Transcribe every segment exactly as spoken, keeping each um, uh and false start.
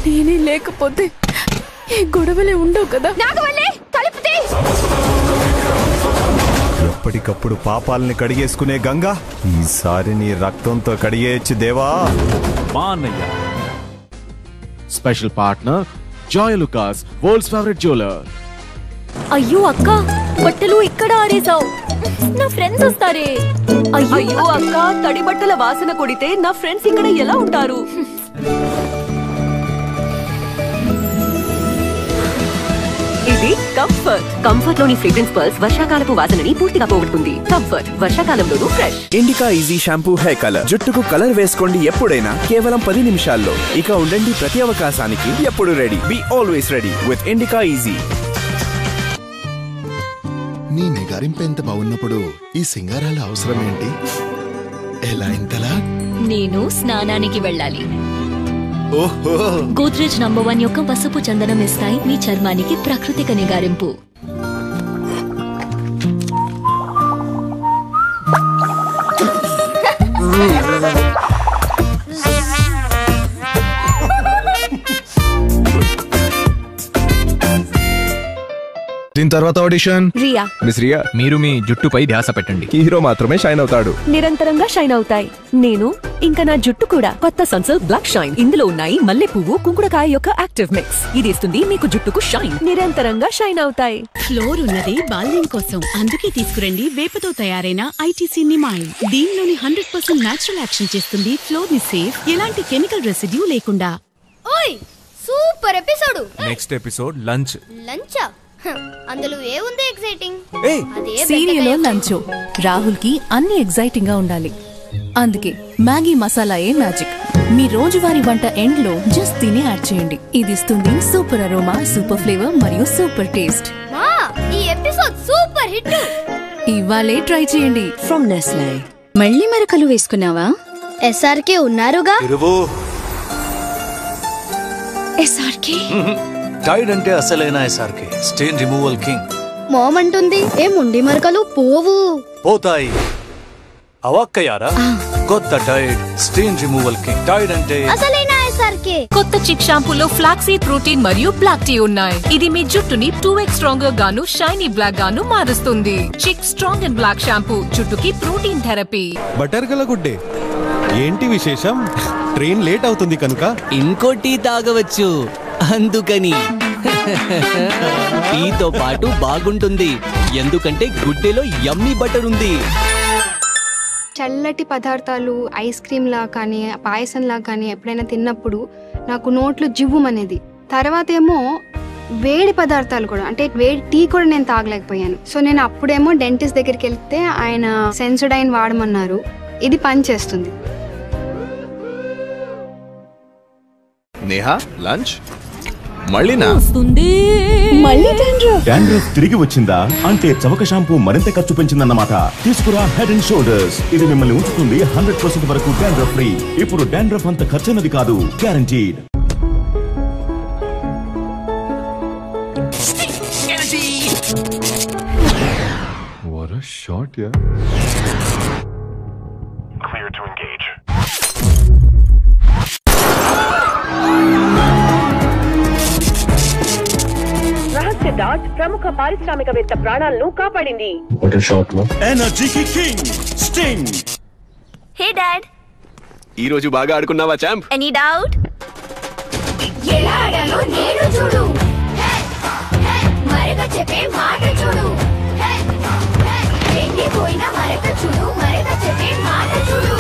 నేనే లేకపోతే ఏ గొడవలే ఉండవు కదా. ఎప్పటికప్పుడు పాపాలని కడిగేసుకునే గంగా ఈసారి నీ రక్తంతో కడిగేయచ్చు దేవా. మా అన్నయ్య special partner Joyalukkas, world's favourite jeweller. అయ్యో అక్క, బట్టలు ఇక్కడ ఆరేసావు, నా ఫ్రెండ్స్ వస్తారే. అయ్యో అక్క, తడి బట్టల వాసన కొడితే నా ఫ్రెండ్స్ ఇక్కడ ఎలా ఉంటారు? ఇది కంఫర్ట్. కంఫర్ట్ లోని ఫ్రేగ్రెన్స్ పర్ల్స్ వర్షాకాలపు వాసనని పూర్తిగా పోగొడుతుంది. కంఫర్ట్ వర్షాకాలంలోనూ fresh. Indica easy shampoo hair colour. జుట్టుకు కలర్ వేసుకోండి ఎప్పుడైనా, కేవలం పది నిమిషాల్లో. ఇక ఉండండి ప్రతి అవకాశానికి ఎప్పుడు ready. Be always ready with Indica easy. నీ నిగారింపు ఎంత బాగున్నప్పుడు ఈ సింగారాల అవసరం ఏంటి? ఎలా ఇంతలా? నేను స్నానానికి వెళ్ళాలి. ఓహో, గోద్రేజ్ నంబర్ వన్ యొక్క పసుపు చందనం ఇస్తాయి మీ చర్మానికి ప్రాకృతిక నిగారింపు. దీని తర్వాత ఆడిషన్. రియా. మిస్ రియా, మీరు మీ జుట్టుపై ధ్యాస పెట్టండి. హీరో మాత్రమే షైన్ అవుతాడు. నిరంతరంగా షైన్ అవుతాయి. నేను ఇంకా నా జుట్టు కూడా. కొత్త సన్సిల్క్ బ్లాక్ షైన్. ఇందులో ఉన్నాయి మల్లె పువ్వు, కుంకుడుకాయ యొక్క యాక్టివ్ మిక్స్. ఇది ఇస్తుంది మీకు జుట్టుకు షైన్. నిరంతరంగా షైన్ అవుతాయి. ఫ్లోర్ ఉన్నది బాల్యం కోసం, అందుకే తీసుకురండి వేపతో తయారైన ఐటీసీ నిమాయిల్. దీనిలోని హండ్రెడ్ పర్సెంట్ నేచురల్ యాక్షన్ చేస్తుంది ఫ్లోర్ ని సేఫ్, ఎలాంటి కెమికల్ రెసిడ్యూ లేకుండా. ఓయ్ super episode. Next episode lunch. లంచా? అందులో ఏముంది ఎక్సైటింగ్? Serial lunch. రాహుల్ కి అన్ని ఎగ్జైటింగ్ గా ఉండాలి, అందుకే మ్యాగీ మసాలా ఏ మ్యాజిక్. మీ రోజువారీ వంట ఎండ్ లో జస్ట్ తిని యాడ్ చేయండి. ఇది ఇస్తుంది సూపర్ అరోమా, సూపర్ ఫ్లేవర్ మరియు సూపర్ టేస్ట్. మా ఈ ఎపిసోడ్ సూపర్ హిట్. ఇవాళే ట్రై చేయండి. From Nestle. మళ్ళీ మరకలు వేసుకున్నావా? ఎస్ఆర్కే ఉన్నారుగా. ఎస్ఆర్కే టైడ్ అంటే అసలైన SRK, stain removal king. Mom అంటుంది ఏ ముండి మరకలు పోవు. పోతాయి. అవాక్కయ్యారా? కొత్త Tide stain removal king. Tide అంటే అసలైన ఎస్ఆర్కే. కొత్త చిక్ షాంపూలో ఫ్లాక్సీడ్ ప్రోటీన్ మరియు బ్లాక్ టీ ఉన్నాయి. ఇది మీ జుట్టుని టూ ఎక్స్ స్ట్రాంగర్ గాను షైనీ బ్లాక్ గాను మారుస్తుంది. Chik strong and black shampoo జుట్టుకి ప్రోటీన్ థెరపీ. బటర్ గల గుడ్డే ఏంటి విశేషం? ట్రైన్ లేట్ అవుతుంది కనుక ఇంకో టీ తాగవచ్చు, అందుకని. టీతో పాటు బాగుంటుంది ఎందుకంటే గుడ్డెలో యమ్మీ బటర్ ఉంది. చల్లటి పదార్థాలు ఐస్ క్రీమ్ లా కానీ పాయసం లా కానీ ఎప్పుడైనా తిన్నప్పుడు నాకు నోట్లో జివ్వుమనేది. తర్వాత ఏమో వేడి పదార్థాలు కూడా, అంటే వేడి టీ కూడా నేను తాగలేకపోయాను. సో నేను అప్పుడేమో డెంటిస్ట్ దగ్గరికి వెళ్తే ఆయన సెన్సోడైన్ వాడమన్నారు. ఇది పని చేస్తుంది. నేహా లంచ్ మళ్ళీనా? మళ్ళీ డాండ్రఫ్ తిరిగి వచ్చిందా అంటే చవక షాంపూ మరింత ఖర్చు పెంచిందన్నమాట. తీసుకురా హెడ్ అండ్ షోల్డర్స్. ఇది మిమ్మల్ని ఉంచుతుంది హండ్రెడ్ పర్సెంట్ వరకు డాండ్రఫ్ ఫ్రీ. ఇప్పుడు డాండ్రఫ్ అంత ఖర్చున్నది కాదు, guaranteed. What a shot, yeah. Clear to engage. రహస్య డాట్ ప్రముఖ పారిశ్రామికవేత్త ప్రాణాలను కాపాడింది. What a shot, man. Energy king Sting. Hey dad, ఈ రోజు బాగా ఆడుకున్నావా చాంప్? Any doubt? ఎలా ఆడాలో నేను చూడు. మరక చెప్పే మాట చూడు. ఎండిపోయిన మరక చూడు, మరక చెప్పే మాట చూడు.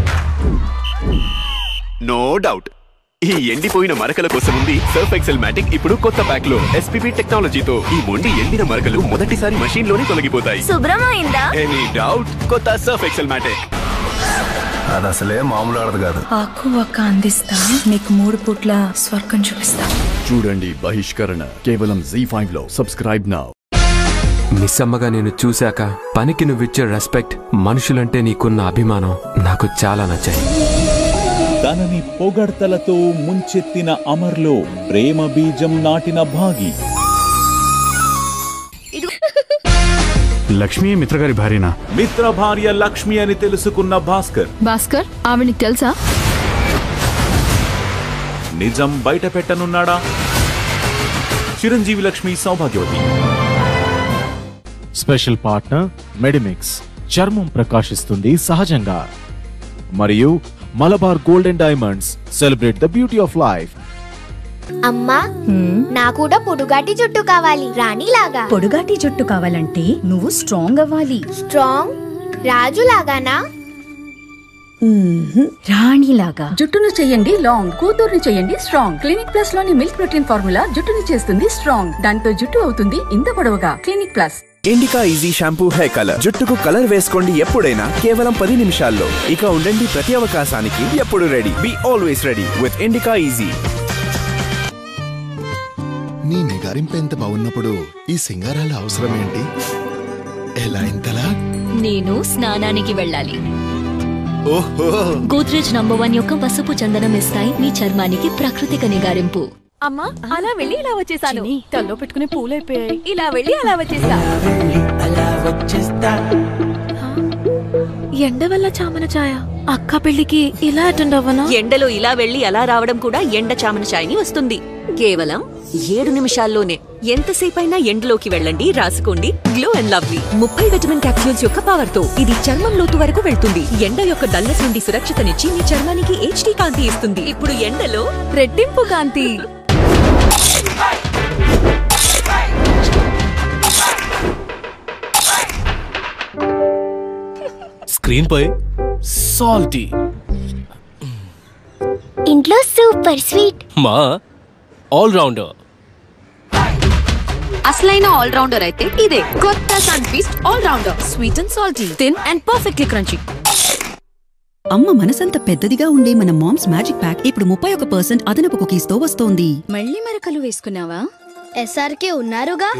No doubt. ఈ ఎండిపోయిన మరకల కోసం ఉంది సర్ఫ్ ఎక్సెల్ మ్యాటిక్. ఇప్పుడు కొత్త ప్యాక్ లో ఎస్పీపీ టెక్నాలజీతో ఈ మొండి ఎండిన మరకలు మొదటిసారి మషీన్ లోనే తొలగిపోతాయి. శుభ్రమైందా? Any doubt? కొత్త సర్ఫ్ ఎక్సెల్ మ్యాటిక్. అది అసలే మామూలు ఆడదు కాదు. ఆకు ఒక్క అందిస్తా, మీకు మూడు పూట్ల స్వర్గం చూపిస్తా. చూడండి బహిష్కరణ కేవలం జీ ఫైవ్ లో. Subscribe now. మిస్ అమ్మగా నేను చూశాక పనికి నువ్విచ్చే రెస్పెక్ట్, మనుషులంటే నీకున్న అభిమానం నాకు చాలా నచ్చాయి. తనని పొగడ్తలతో ముంచెత్తిన అమర్లో ప్రేమ బీజం నాటిన భాగి. లక్ష్మి మిత్రగారి భార్యనా? మిత్ర భార్య లక్ష్మి అని తెలుసుకున్న భాస్కర్. భాస్కర్ ఆవిడకి తెలుసా? నిజం బయట పెట్టనున్నాడా? చిరంజీవి లక్ష్మి సౌభాగ్యవతి. స్పెషల్ పార్ట్నర్ మెడిమిక్స్, చర్మం ప్రకాశిస్తుంది సహజంగా. మరియు Malabar gold and diamonds, celebrate the beauty of life. అమ్మా, నా కూడా పొడుగాటి జుట్టు కావాలి, రాణిలాగా. పొడుగాటి జుట్టు కావాలంటే నువ్వు స్ట్రాంగ్ అవ్వాలి. స్ట్రాంగ్? రాజు లాగానా? రాణిలాగా. జుట్టును చేయండి లాంగ్, కూతుర్ని చేయండి స్ట్రాంగ్. క్లినిక్ ప్లస్ లోని మిల్క్ ప్రోటీన్ ఫార్ములా జుట్టుని చేస్తుంది స్ట్రాంగ్. దాంతో జుట్టు అవుతుంది ఇంత పొడవుగా. Clinic plus. Indica easy shampoo hair colour. జుట్టుకు కలర్ వేసుకోండి ఎప్పుడైనా, కేవలం పది నిమిషాల్లో. ఇక ఉండండి ప్రతి అవకాశానికి ఎప్పుడు ready. Be always ready with Indica easy. నీ నిగారింపు ఎంత బాగున్నప్పుడు ఈ సింగారాల అవసరం ఏంటి? ఎలా ఇంతలా? నేను స్నానానికి వెళ్ళాలి. ఓహో, గోద్రేజ్ నంబర్ వన్ యొక్క పసుపు చందనం ఇస్తాయి మీ చర్మానికి ప్రాకృతిక నిగారింపు. అమ్మా, అలా వెళ్ళి ఇలా వచ్చేసాను. తల్లో పెట్టుకునే పూలైపోయాయి. ఇలా వెళ్ళి అలా వచ్చేసా. ఎండ వల్ల చామన ఛాయ. అక్క పెళ్లికి ఇలా అటెండ్ అవ్వనా? ఎండలో ఇలా వెళ్ళి అలా రావడం కూడా ఎండ చామన ఛాయని వస్తుంది. కేవలం ఏడు నిమిషాల్లోనే. ఎంతసేపైనా ఎండలోకి వెళ్ళండి, రాసుకోండి గ్లో అండ్ లవ్లీ. ముప్పై విటమిన్ క్యాప్సూల్స్ యొక్క పవర్ తో ఇది చర్మం లోతు వరకు వెళ్తుంది. ఎండ యొక్క డల్నెస్ నుండి సురక్షితనిచ్చి మీ చర్మానికి హెచ్డీ కాంతి ఇస్తుంది. ఇప్పుడు ఎండలో రెట్టింపు కాంతి. స్క్రీన్ పై సాల్టీ, ఇంట్లో సూపర్ స్వీట్. మా ఆల్ రౌండర్. అసలైన ఆల్ రౌండర్ అయితే ఇదే కొత్త sun feast all rounder. Sweet and salty, thin and perfectly crunchy. అమ్మ మనసంత పెద్దదిగా ఉండే మన మామ్స్ మ్యాజిక్ ప్యాక్ ఇప్పుడు ముప్పై ఒక పర్సెంట్ అదనపు కుకీస్ తో వస్తోంది. మళ్ళీ మరకలు వేసుకున్నావా? ఎస్ఆర్కే ఉన్నారుగా.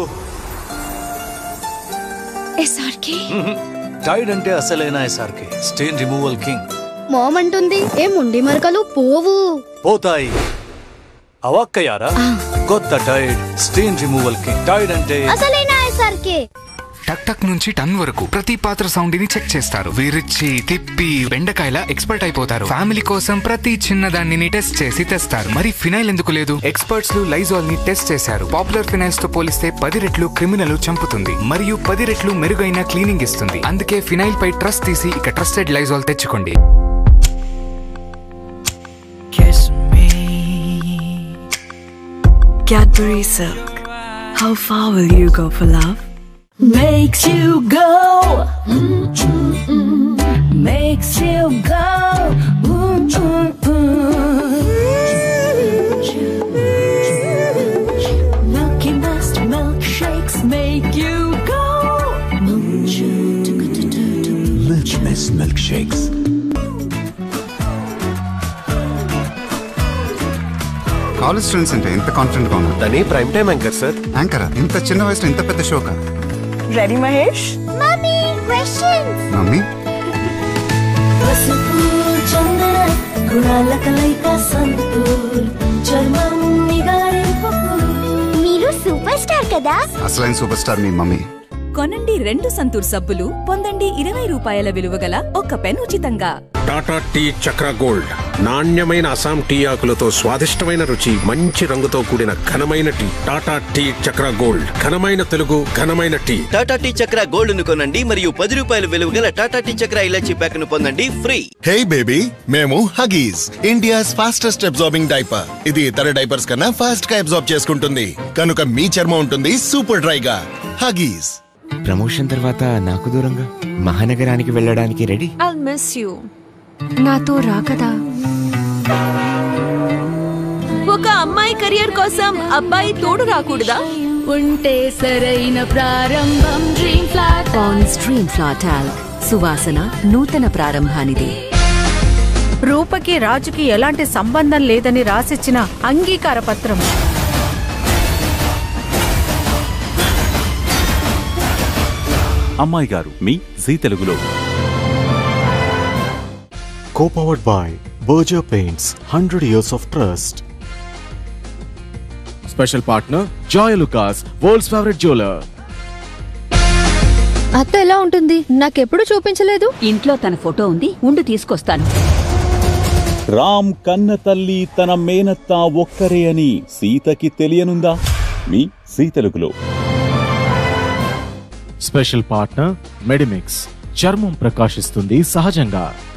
ఎస్ఆర్కే టైడ్ అంటే అసలైన SRK, stain removal king. Mom అంటుంది ఏ ముండి మరకలు పోవు. పోతాయి. అవక్కయారా? కొత్త Tide stain removal king. Tide అంటే అసలైన ఎస్ఆర్కే. టక్ టక్ నుంచి టన్ వరకు ప్రతి పాత్ర సౌండ్ ని చెక్ చేస్తారు. విరిచి తిప్పి బెండకాయల ఎక్స్పర్ట్ అయిపోతారు. ఫ్యామిలీ కోసం ప్రతి చిన్నదాన్ని టెస్ట్ చేసి తెస్తారు. మరి ఫినైల్ ఎందుకు లేదు? ఎక్స్పర్ట్స్ లైజాల్ ని టెస్ట్ చేశారు. పాపులర్ ఫినైల్స్ తో పోలిస్తే పది రెట్లు క్రిమినల్ చంపుతుంది మరియు పది రెట్లు మెరుగైన క్లీనింగ్ ఇస్తుంది. అందుకే ఫినైల్ పై ట్రస్ట్ తీసి ఇక ట్రస్టెడ్ లైజాల్ తెచ్చుకోండి. Cadbury Silk. How far will you go for love? Makes you go, mm-mm-mm. Makes you go, mm-mm-mm. Milky Mist milkshakes make you go. Milky Mist milkshakes. College students అంటే ఎంత confident గా ఉన్నారు. తనే prime time anchor sir. యాంకరా? ఇంత చిన్న వయసులో ఇంత పెద్ద షోకా? Ready, Mahesh? Mommy, questions. Mummy, పసుపు చందన గుణాల కలయిక సంతూర్ చర్మం నిగారింపు. మీరు సూపర్ స్టార్ కదా. అసలైన సూపర్ స్టార్ మీ మమ్మీ. కొనండి రెండు సంతూర్ సబ్బులు, పొందండి ఇరవై రూపాయల విలువ గల ఒక పెన్ ఉచితంగా. టాటా టీ చక్ర గోల్డ్, నాణ్యమైన అసాం టీ ఆకులతో స్వాదిష్టమైన రుచి, మంచి రంగుతో కూడిన ఘనమైన tea. Tata tea Chakra gold, ఘనమైన తెలుగు, ఘనమైన tea. Tata tea Chakra gold ను కొనండి మరియు పది రూపాయల విలువ గల టాటా టీ చక్ర ఇలాచీ ప్యాక్ ను పొందండి ఫ్రీ. హే బేబీ, మేము Huggies, India's fastest absorbing diaper. ఇది ఇతర డైపర్స్ కన్నా ఫాస్ట్ గా అబ్జార్బ్ చేసుకుంటుంది, కనుక మీ చర్మం ఉంటుంది సూపర్ డ్రైగా. హగీస్. ప్రమోషన్ తర్వాత నాకు దూరంగా మహానగరానికి వెళ్ళడానికి రెడీ. I'll miss you. నాతో రాకదా? ఒక అమ్మాయి కెరియర్ కోసం అబ్బాయి తోడు రాకూడదా? ఉంటే సరైన ప్రారంభం dream flat. Pond's dream flat ఆల్క్, సువాసన నూతన ప్రారంభానిది. రూపకి రాజుకి ఎలాంటి సంబంధం లేదని రాసిచ్చిన అంగీకార పత్రం. అమ్మాయి గారు మీ జీ తెలుగులో. Co-powered by Berger Paints, one hundred years of trust. Special partner Joy Lucas, world's favorite jeweler. అత్త ఎలా ఉంటుంది? నాకెప్పుడు చూపించలేదు. ఇంట్లో తన ఫోటో ఉంది, ఉండు తీసుకొస్తాను. రామ్ కన్న తల్లి తన మేనత్త ఒక్కరే అని సీతకి తెలియనుందా? మీ జీ తెలుగులో. స్పెషల్ పార్ట్నర్ మెడిమిక్స్, చర్మం ప్రకాశిస్తుంది సహజంగా.